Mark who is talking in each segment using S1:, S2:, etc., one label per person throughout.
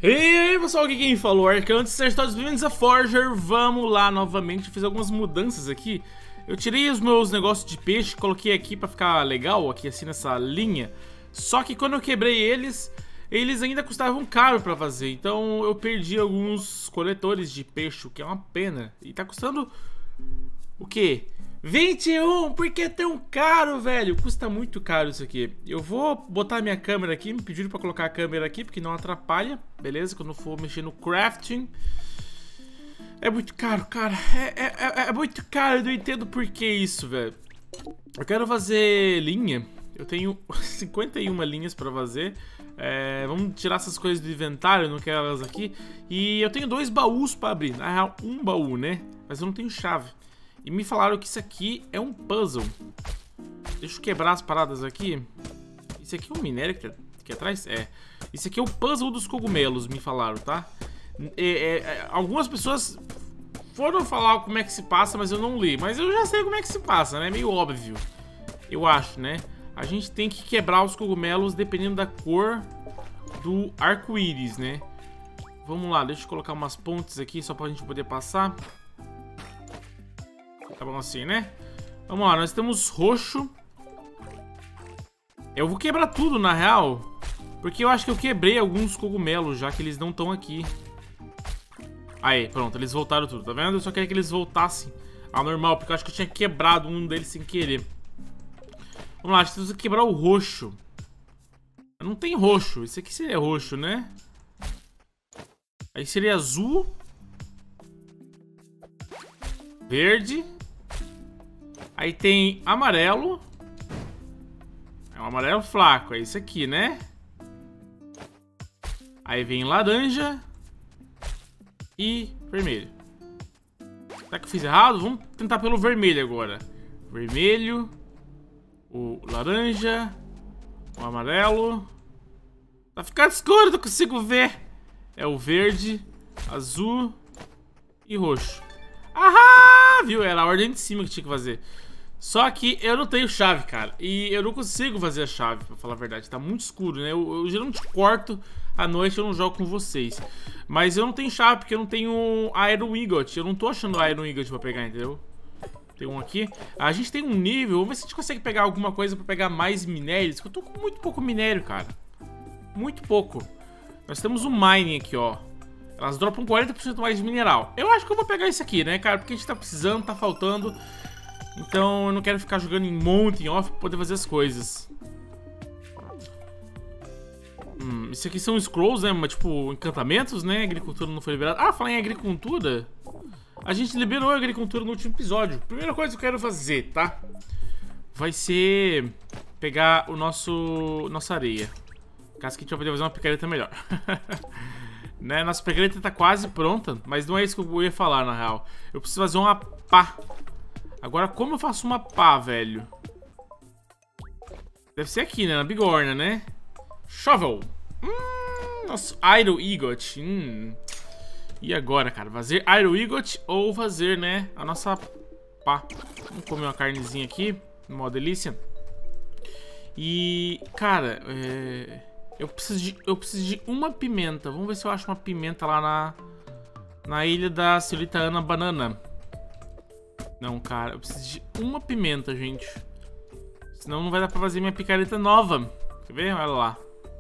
S1: E aí pessoal, aqui quem falou Arcantes, sejam todos bem-vindos a Forger. Vamos lá novamente, fiz algumas mudanças aqui. Eu tirei os meus negócios de peixe, coloquei aqui pra ficar legal, aqui assim nessa linha. Só que quando eu quebrei eles ainda custavam caro pra fazer. Então eu perdi alguns coletores de peixe, o que é uma pena. E tá custando o quê? 21, por que é tão caro, velho? Custa muito caro isso aqui. Eu vou botar minha câmera aqui, me pediram pra colocar a câmera aqui, porque não atrapalha, beleza? Quando eu for mexer no crafting. É muito caro, cara. É muito caro, eu não entendo por que isso, velho. Eu quero fazer linha. Eu tenho 51 linhas pra fazer. Vamos tirar essas coisas do inventário, eu não quero elas aqui. E eu tenho 2 baús pra abrir. Na real, um baú, né? Mas eu não tenho chave. E me falaram que isso aqui é um puzzle. Deixa eu quebrar as paradas aqui. Isso aqui é um minério que tá aqui atrás? É. Isso aqui é o puzzle dos cogumelos, me falaram, tá? Algumas pessoas foram falar como é que se passa, mas eu não li. Mas eu já sei como é que se passa, né? É meio óbvio. Eu acho, né? A gente tem que quebrar os cogumelos dependendo da cor do arco-íris, né? Vamos lá, deixa eu colocar umas pontes aqui só pra gente poder passar. Tá bom assim, né? Vamos lá, nós temos roxo. Eu vou quebrar tudo, na real. Porque eu acho que eu quebrei alguns cogumelos já, que eles não estão aqui. Aí, pronto, eles voltaram tudo, tá vendo? Eu só queria que eles voltassem ao normal, porque eu acho que eu tinha quebrado um deles sem querer. Vamos lá, a gente precisa quebrar o roxo. Não tem roxo, esse aqui seria roxo, né? Aí seria azul. Verde. Aí tem amarelo. É um amarelo flaco, é isso aqui, né? Aí vem laranja. E vermelho. Será que eu fiz errado? Vamos tentar pelo vermelho agora. Vermelho. O laranja. O amarelo. Tá ficando escuro, não consigo ver. É o verde, azul e roxo. Ahá! Viu? Era a ordem de cima que tinha que fazer. Só que eu não tenho chave, cara. E eu não consigo fazer a chave, pra falar a verdade. Tá muito escuro, né? Eu geralmente corto à noite, eu não jogo com vocês. Mas eu não tenho chave, porque eu não tenho Iron Ingot. Eu não tô achando Iron Ingot pra pegar, entendeu? Tem um aqui. A gente tem um nível. Vamos ver se a gente consegue pegar alguma coisa pra pegar mais minérios. Porque eu tô com muito pouco minério, cara. Muito pouco. Nós temos um mining aqui, ó. Elas dropam 40% mais de mineral. Eu acho que eu vou pegar isso aqui, né, cara? Porque a gente tá precisando, tá faltando. Então eu não quero ficar jogando em monte, em off, pra poder fazer as coisas. Isso aqui são scrolls, né? Mas, tipo, encantamentos, né? Agricultura não foi liberada. Ah, falar em agricultura. A gente liberou a agricultura no último episódio. Primeira coisa que eu quero fazer, tá? Vai ser pegar o nossa areia. Caso que a gente vai poder fazer uma picareta melhor. Né? Nossa picareta tá quase pronta. Mas não é isso que eu ia falar, na real. Eu preciso fazer uma pá. Agora, como eu faço uma pá, velho? Deve ser aqui, né? Na bigorna, né? Shovel. Nosso Iron Ingot. E agora, cara? Fazer Iron Ingot ou fazer, né? A nossa pá. Vamos comer uma carnezinha aqui. Uma delícia. E, cara, eu preciso de uma pimenta. Vamos ver se eu acho uma pimenta lá na ilha da senhorita Ana Banana. Não, cara, eu preciso de uma pimenta, gente. Senão não vai dar pra fazer minha picareta nova. Quer ver? Olha lá.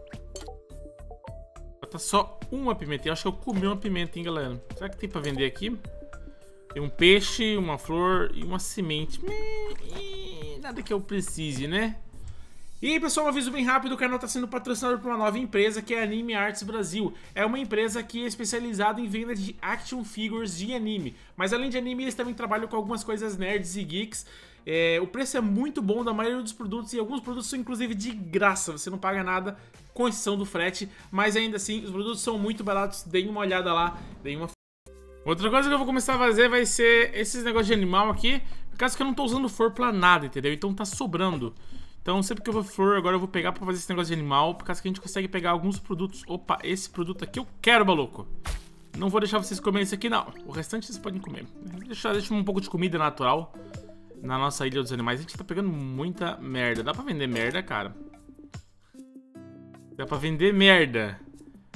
S1: Falta só uma pimenta. Eu acho que eu comi uma pimenta, hein, galera. Será que tem pra vender aqui? Tem um peixe, uma flor e uma semente. Nada que eu precise, né? E aí, pessoal, um aviso bem rápido, o canal está sendo patrocinado por uma nova empresa que é a Anime Arts Brasil. É uma empresa que é especializada em venda de action figures de anime. Mas além de anime, eles também trabalham com algumas coisas nerds e geeks. O preço é muito bom da maioria dos produtos e alguns produtos são inclusive de graça. Você não paga nada, com exceção do frete. Mas ainda assim, os produtos são muito baratos. Deem uma olhada lá, deem uma... Outra coisa que eu vou começar a fazer vai ser esses negócios de animal aqui. Por causa que eu não tô usando flor pra nada, entendeu? Então tá sobrando. Então sempre que eu for, agora eu vou pegar pra fazer esse negócio de animal, por causa que a gente consegue pegar alguns produtos. Opa, esse produto aqui eu quero, maluco. Não vou deixar vocês comerem isso aqui, não. O restante vocês podem comer. Deixa um pouco de comida natural na nossa ilha dos animais. A gente tá pegando muita merda. Dá pra vender merda, cara? Dá pra vender merda.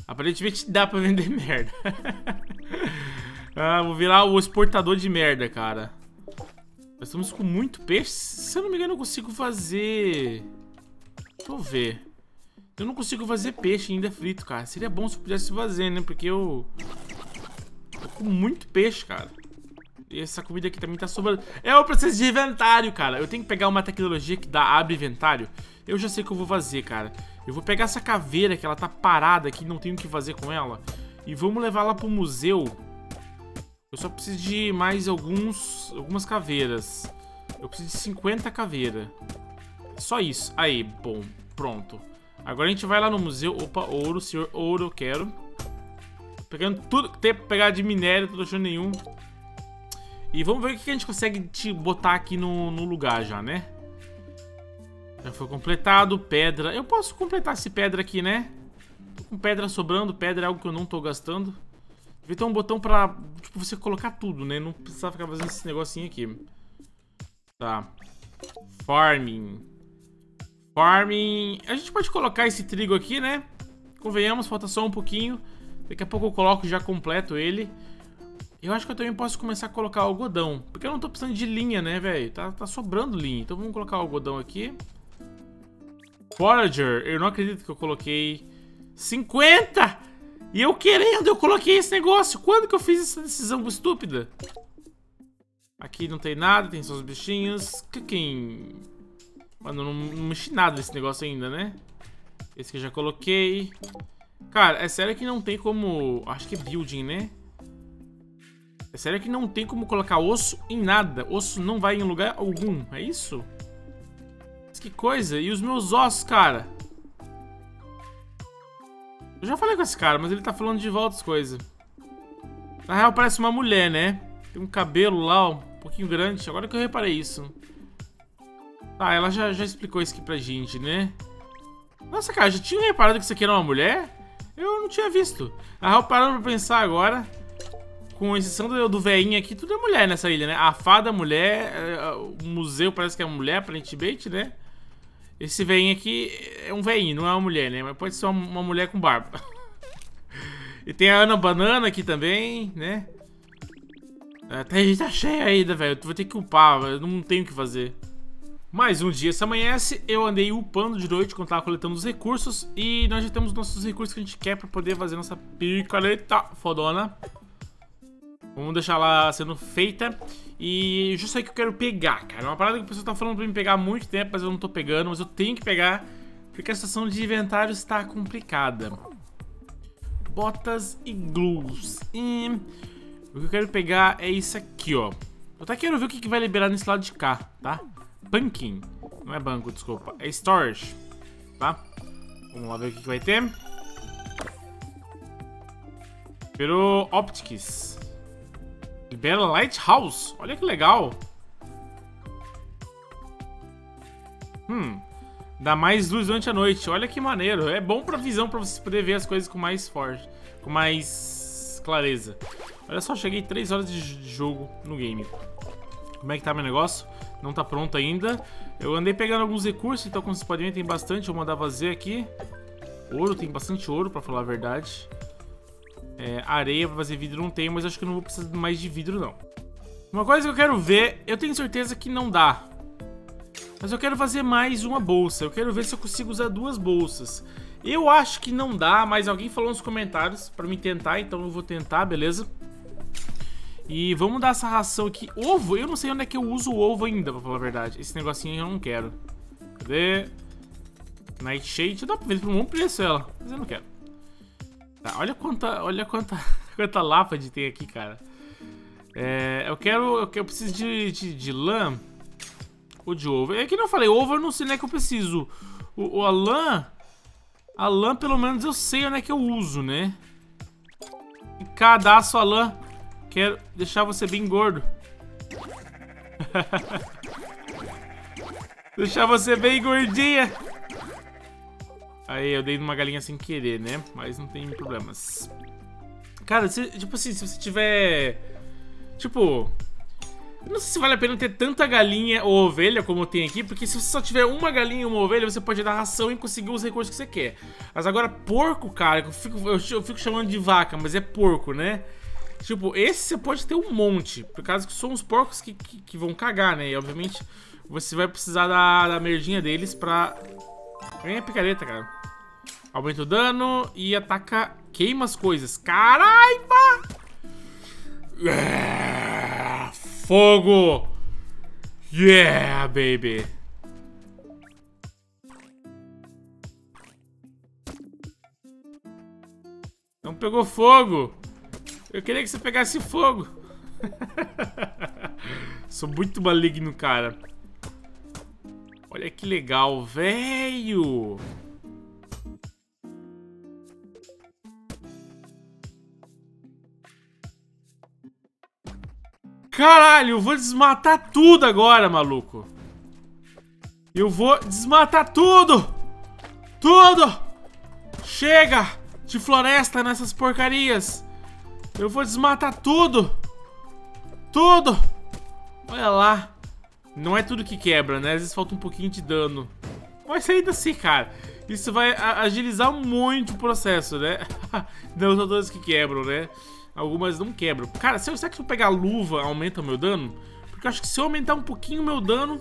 S1: Aparentemente dá pra vender merda. Ah, vou virar o exportador de merda, cara. Nós estamos com muito peixe. Se eu não me engano, eu consigo fazer... Deixa eu ver. Eu não consigo fazer peixe ainda frito, cara. Seria bom se eu pudesse fazer, né? Porque eu tô com muito peixe, cara. E essa comida aqui também tá sobrando. É o processo de inventário, cara. Eu tenho que pegar uma tecnologia que abre inventário. Eu já sei o que eu vou fazer, cara. Eu vou pegar essa caveira que ela tá parada aqui, não tenho o que fazer com ela. E vamos levar lá pro museu. Eu só preciso de mais algumas caveiras. Eu preciso de 50 caveiras. Só isso. Aí, bom, pronto. Agora a gente vai lá no museu. Opa, ouro, senhor ouro, eu quero. Pegando tudo que tem pra pegar de minério, não tô achando nenhum. E vamos ver o que a gente consegue te botar aqui no lugar já, né? Já foi completado, pedra. Eu posso completar esse pedra aqui, né? Tô com pedra sobrando, pedra é algo que eu não tô gastando. Devia ter um botão pra, tipo, você colocar tudo, né? Não precisava ficar fazendo esse negocinho aqui. Tá. Farming. Farming. A gente pode colocar esse trigo aqui, né? Convenhamos, falta só um pouquinho. Daqui a pouco eu coloco e já completo ele. Eu acho que eu também posso começar a colocar algodão. Porque eu não tô precisando de linha, né, velho? Tá sobrando linha. Então vamos colocar o algodão aqui. Forager. Eu não acredito que eu coloquei 50! E eu querendo, eu coloquei esse negócio. Quando que eu fiz essa decisão estúpida? Aqui não tem nada, tem só os bichinhos. Quem... Mano, não mexi nada nesse negócio ainda, né? Esse que eu já coloquei. Cara, é sério que não tem como... Acho que é building, né? É sério que não tem como colocar osso em nada. Osso não vai em lugar algum, é isso? Mas que coisa, e os meus ossos, cara? Eu já falei com esse cara, mas ele tá falando de volta as coisas. Na real parece uma mulher, né? Tem um cabelo lá, um pouquinho grande. Agora que eu reparei isso. Tá, ela já explicou isso aqui pra gente, né? Nossa, cara, já tinha reparado que isso aqui era uma mulher? Eu não tinha visto. Na real, parando pra pensar agora, com exceção do veinho aqui, tudo é mulher nessa ilha, né? A fada é mulher, o museu parece que é mulher, aparentemente, né? Esse veinho aqui é um veinho, não é uma mulher, né? Mas pode ser uma mulher com barba. E tem a Ana Banana aqui também, né? Até a gente tá cheia ainda, velho. Vou ter que upar, eu não tenho o que fazer. Mais um dia se amanhece, eu andei upando de noite quando tava coletando os recursos. E nós já temos nossos recursos que a gente quer pra poder fazer nossa picareta fodona. Vamos deixar lá sendo feita. E eu já sei que eu quero pegar, cara. É uma parada que o pessoal tá falando pra mim pegar há muito tempo, mas eu não tô pegando. Mas eu tenho que pegar, porque a situação de inventário está complicada. Botas e glues. E o que eu quero pegar é isso aqui, ó. Eu até quero ver o que vai liberar nesse lado de cá, tá? Banking. Não é banco, desculpa. É storage, tá? Vamos lá ver o que vai ter. Liberou Optics. Libera Lighthouse. Olha que legal. Dá mais luz durante a noite. Olha que maneiro. É bom pra visão, pra você poder ver as coisas com mais forte, com mais clareza. Olha só, cheguei 3 horas de jogo no game. Como é que tá meu negócio? Não tá pronto ainda. Eu andei pegando alguns recursos, então como vocês podem ver tem bastante. Eu vou mandar fazer aqui. Ouro, tem bastante ouro pra falar a verdade. Areia pra fazer vidro não tem, mas acho que eu não vou precisar mais de vidro não. Uma coisa que eu quero ver, eu tenho certeza que não dá. Mas eu quero fazer mais uma bolsa. Eu quero ver se eu consigo usar 2 bolsas. Eu acho que não dá, mas alguém falou nos comentários pra mim tentar, então eu vou tentar, beleza? E vamos dar essa ração aqui. Ovo? Eu não sei onde é que eu uso o ovo ainda, pra falar a verdade. Esse negocinho eu não quero. Cadê? Nightshade. Dá pra ver por um bom preço ela, mas eu não quero. Tá, olha quanta lápide tem aqui, cara. Eu preciso de lã ou de ovo. É que não falei, ovo eu não sei onde é que eu preciso. A lã pelo menos eu sei onde é que eu uso, né? E cadastro a lã. Quero deixar você bem gordo. Deixar você bem gordinha. Aí, eu dei numa galinha sem querer, né? Mas não tem problemas. Cara, tipo assim, se você tiver... Tipo... Eu não sei se vale a pena ter tanta galinha ou ovelha como tem aqui, porque se você só tiver uma galinha e uma ovelha, você pode dar ração e conseguir os recursos que você quer. Mas agora porco, cara, eu fico chamando de vaca, mas é porco, né? Tipo, esse você pode ter um monte, por causa que são os porcos que vão cagar, né? E obviamente você vai precisar da merdinha deles pra... Ganha picareta, cara. Aumenta o dano e ataca... Queima as coisas. Caralho! Fogo! Yeah, baby! Não pegou fogo! Eu queria que você pegasse fogo! Sou muito maligno, cara. Olha que legal, velho! Caralho, eu vou desmatar tudo agora, maluco. Eu vou desmatar tudo. Tudo. Chega de floresta nessas porcarias. Eu vou desmatar tudo. Tudo. Olha lá. Não é tudo que quebra, né? Às vezes falta um pouquinho de dano. Mas ainda assim, cara, isso vai agilizar muito o processo, né? Não são todas que quebram, né? Algumas não quebram. Cara, será que se eu pegar a luva aumenta o meu dano? Porque eu acho que se eu aumentar um pouquinho o meu dano...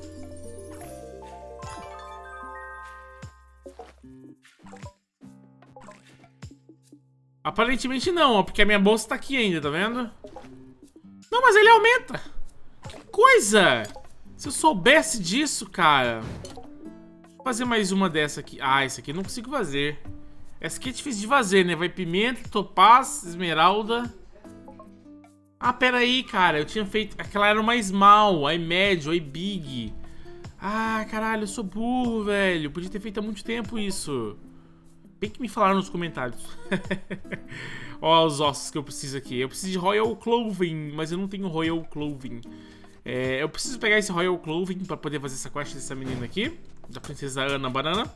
S1: Aparentemente não, ó, porque a minha bolsa tá aqui ainda, tá vendo? Não, mas ele aumenta. Que coisa! Se eu soubesse disso, cara. Vou fazer mais uma dessa aqui. Ah, essa aqui eu não consigo fazer. Essa aqui é difícil de fazer, né? Vai pimenta, topaz, esmeralda... Ah, pera aí, cara, eu tinha feito... Aquela era uma small, a médio, a big. Ah, caralho, eu sou burro, velho. Podia ter feito há muito tempo isso. Bem que me falaram nos comentários. Ó, os ossos que eu preciso aqui. Eu preciso de Royal Clothing, mas eu não tenho Royal Clothing. Eu preciso pegar esse Royal Clothing pra poder fazer essa quest dessa menina aqui. Da princesa Ana Banana.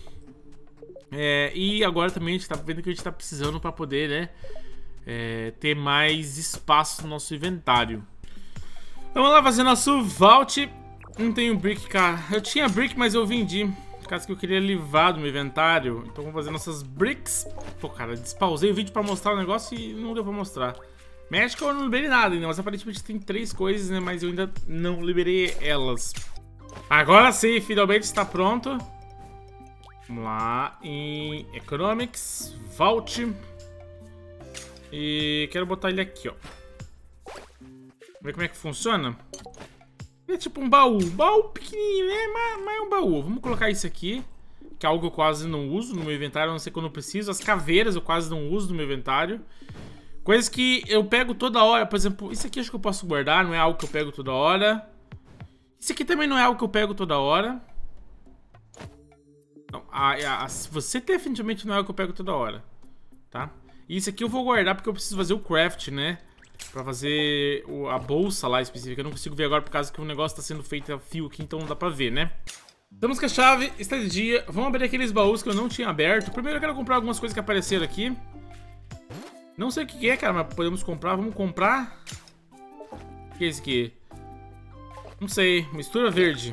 S1: E agora também a gente tá vendo que a gente tá precisando pra poder, né? Ter mais espaço no nosso inventário. Vamos lá fazer nosso vault. Não tenho brick, cara. Eu tinha brick, mas eu vendi. Por causa que eu queria livrar do meu inventário. Então vamos fazer nossas bricks. Pô, cara, despausei o vídeo pra mostrar o negócio e não deu pra mostrar. Médica eu não liberei nada ainda, mas aparentemente tem 3 coisas, né? Mas eu ainda não liberei elas. Agora sim, finalmente está pronto. Vamos lá em Economics, Vault. E quero botar ele aqui, ó. Ver como é que funciona. É tipo um baú. Baú pequenininho, né? Mas é um baú. Vamos colocar isso aqui, que é algo que eu quase não uso no meu inventário, a não ser quando eu preciso. As caveiras eu quase não uso no meu inventário. Coisas que eu pego toda hora. Por exemplo, isso aqui acho que eu posso guardar. Não é algo que eu pego toda hora. Isso aqui também não é algo que eu pego toda hora. Não, você definitivamente não é algo que eu pego toda hora, tá? E isso aqui eu vou guardar porque eu preciso fazer o craft, né? Pra fazer a bolsa lá específica. Eu não consigo ver agora por causa que o negócio tá sendo feito a fio aqui, então não dá pra ver, né? Estamos com a chave, está de dia. Vamos abrir aqueles baús que eu não tinha aberto. Primeiro eu quero comprar algumas coisas que apareceram aqui. Não sei o que é, cara, mas podemos comprar. Vamos comprar. O que é esse aqui? Não sei, mistura verde.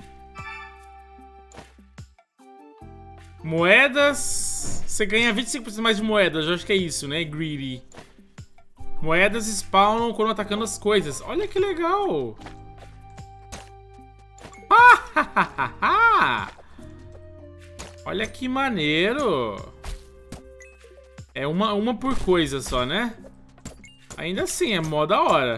S1: Moedas. Você ganha 25% mais de moedas, eu acho que é isso, né? Greedy. Moedas spawnam quando atacando as coisas. Olha que legal. Olha que maneiro. É uma por coisa só, né? Ainda assim, é mó da hora.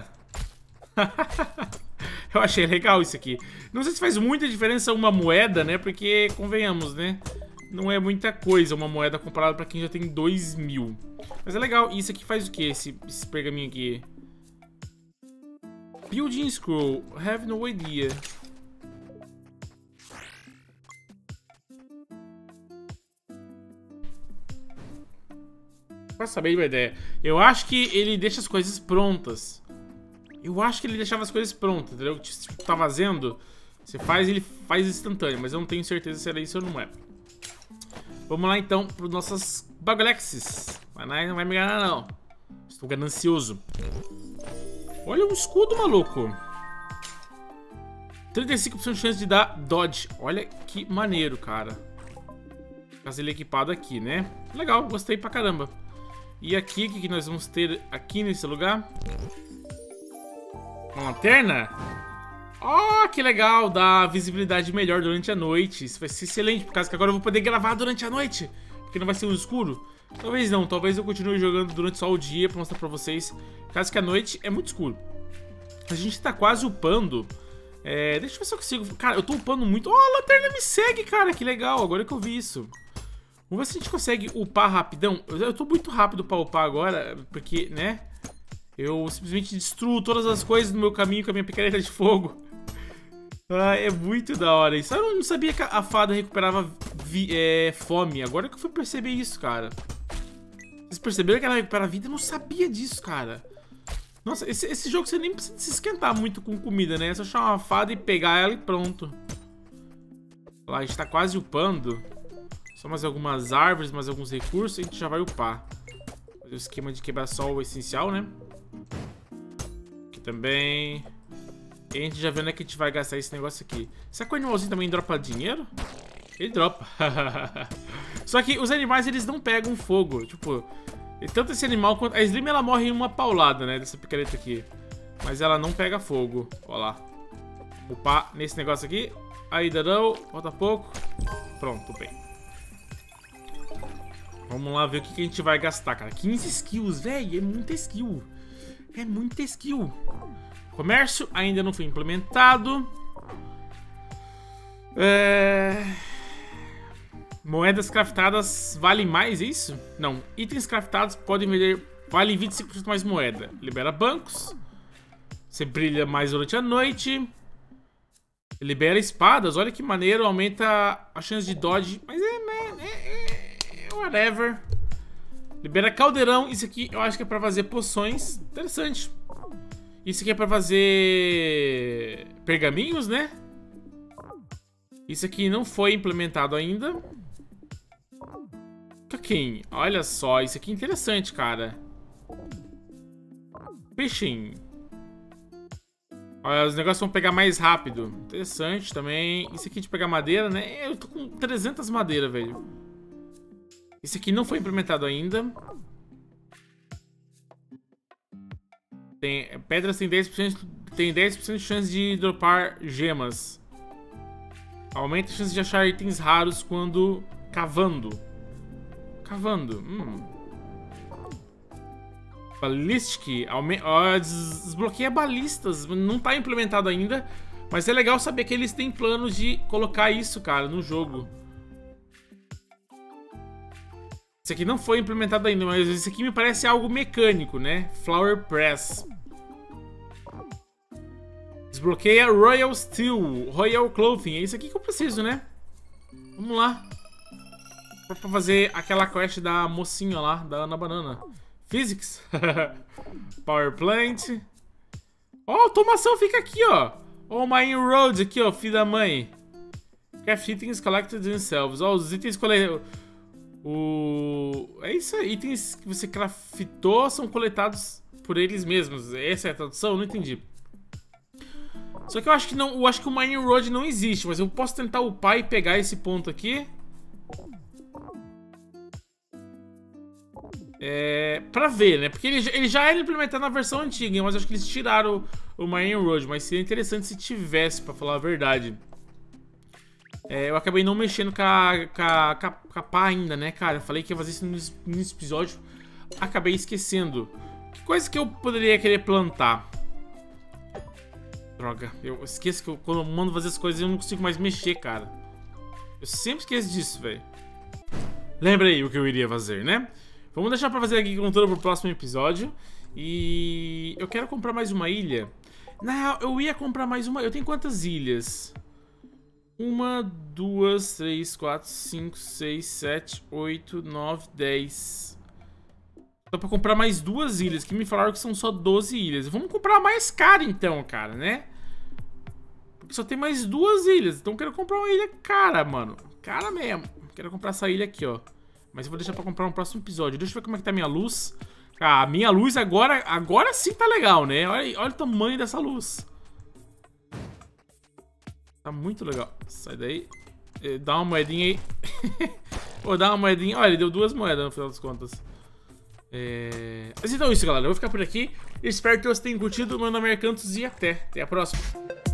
S1: Eu achei legal isso aqui. Não sei se faz muita diferença uma moeda, né? Porque, convenhamos, né? Não é muita coisa uma moeda comparada pra quem já tem 2.000. Mas é legal. E isso aqui faz o que? Esse pergaminho aqui. Building Scroll. Have no idea. Pra saber de uma ideia. Eu acho que ele deixa as coisas prontas. Eu acho que ele deixava as coisas prontas, entendeu? Tipo, tá fazendo, você faz, ele faz instantâneo. Mas eu não tenho certeza se era isso ou não é. Vamos lá então para nossas bagulexes. Não vai me enganar não. Estou ganancioso. Olha o escudo, maluco. 35% de chance de dar dodge. Olha que maneiro, cara. Caso ele equipado aqui, né? Legal, gostei pra caramba. E aqui, o que nós vamos ter aqui nesse lugar? Uma lanterna? Oh, que legal, dá visibilidade melhor durante a noite. Isso vai ser excelente, por causa que agora eu vou poder gravar durante a noite, porque não vai ser no escuro. Talvez não, talvez eu continue jogando durante só o dia pra mostrar pra vocês, por causa que a noite é muito escuro. A gente tá quase upando. Deixa eu ver se eu consigo. Cara, eu tô upando muito. Oh, a lanterna me segue, cara, que legal, agora que eu vi isso. Vamos ver se a gente consegue upar rapidão. Eu tô muito rápido pra upar agora, porque, né? Eu simplesmente destruo todas as coisas no meu caminho com a minha picareta de fogo. É muito da hora isso. Eu não sabia que a fada recuperava fome. Agora que eu fui perceber isso, cara. Vocês perceberam que ela recupera vida? Eu não sabia disso, cara. Nossa, esse jogo você nem precisa se esquentar muito com comida, né? É só achar uma fada e pegar ela e pronto. Olha lá, a gente tá quase upando. Só mais algumas árvores, mais alguns recursos e a gente já vai upar. Fazer o esquema de quebrar só o essencial, né? Aqui também. E a gente já vê onde é que a gente vai gastar esse negócio aqui. Será que o animalzinho também dropa dinheiro? Ele dropa. Só que os animais, eles não pegam fogo. Tipo, tanto esse animal quanto... A Slim, ela morre em uma paulada, né? Dessa picareta aqui. Mas ela não pega fogo. Ó lá. Upar nesse negócio aqui. Aí, dadão. Falta pouco. Pronto, upei. Vamos lá ver o que a gente vai gastar, cara. 15 skills, velho. É muita skill. É muita skill. Comércio ainda não foi implementado. Moedas craftadas valem mais, é isso? Não. Itens craftados podem vender... Valem 25% mais moeda. Libera bancos. Você brilha mais durante a noite. Libera espadas. Olha que maneiro. Aumenta a chance de dodge. Mas whatever. Libera caldeirão. Isso aqui eu acho que é pra fazer poções. Interessante. Isso aqui é pra fazer pergaminhos, né? Isso aqui não foi implementado ainda. Coquinho. Olha só. Isso aqui é interessante, cara. Fishing. Olha, os negócios vão pegar mais rápido. Interessante também. Isso aqui de pegar madeira, né? Eu tô com 300 madeiras, velho. Isso aqui não foi implementado ainda. Pedras tem 10% de chance de dropar gemas. Aumenta a chance de achar itens raros quando cavando. Ballistic. Desbloqueia balistas. Não tá implementado ainda. Mas é legal saber que eles têm planos de colocar isso, cara, no jogo. Esse aqui não foi implementado ainda, mas esse aqui me parece algo mecânico, né? Flower Press. Desbloqueia Royal Steel, Royal Clothing. É isso aqui que eu preciso, né? Vamos lá. Pra fazer aquela quest da mocinha lá, da Ana Banana. Physics. Power Plant. Ó, automação fica aqui, ó. Ó, o Mine Road aqui, ó, filho da mãe. Craft itens collected themselves. Ó, os itens coletados. É isso aí, itens que você craftou são coletados por eles mesmos. Essa é a tradução? Não entendi. Só que eu acho que não, eu acho que o Mining Road não existe, mas eu posso tentar upar e pegar esse ponto aqui. Pra ver, né? Porque ele já era implementado na versão antiga, mas acho que eles tiraram o Mining Road. Mas seria interessante se tivesse, pra falar a verdade. Eu acabei não mexendo com a pá ainda, né, cara? Eu falei que ia fazer isso nesse episódio. Acabei esquecendo. Que coisa que eu poderia querer plantar? Droga, eu esqueço que quando eu mando fazer as coisas eu não consigo mais mexer, cara. Eu sempre esqueço disso, velho. Lembra aí o que eu iria fazer, né? Vamos deixar pra fazer aqui controle pro próximo episódio. E eu quero comprar mais uma ilha. Não, eu ia comprar mais uma. Eu tenho quantas ilhas? 1, 2, 3, 4, 5, 6, 7, 8, 9, 10. Dá pra comprar mais 2 ilhas, que me falaram que são só 12 ilhas. Vamos comprar mais cara então, cara, né? Porque só tem mais 2 ilhas. Então eu quero comprar uma ilha cara, mano. Cara mesmo. Quero comprar essa ilha aqui, ó. Mas eu vou deixar pra comprar no próximo episódio. Deixa eu ver como é que tá a minha luz. Ah, a minha luz agora sim tá legal, né? Olha o tamanho dessa luz. Tá muito legal. Sai daí. Dá uma moedinha aí. Vou dar uma moedinha. Olha, ele deu 2 moedas no final das contas. Mas então é isso, galera. Eu vou ficar por aqui. Espero que vocês tenham curtido. Meu nome é Arcantos e até a próxima.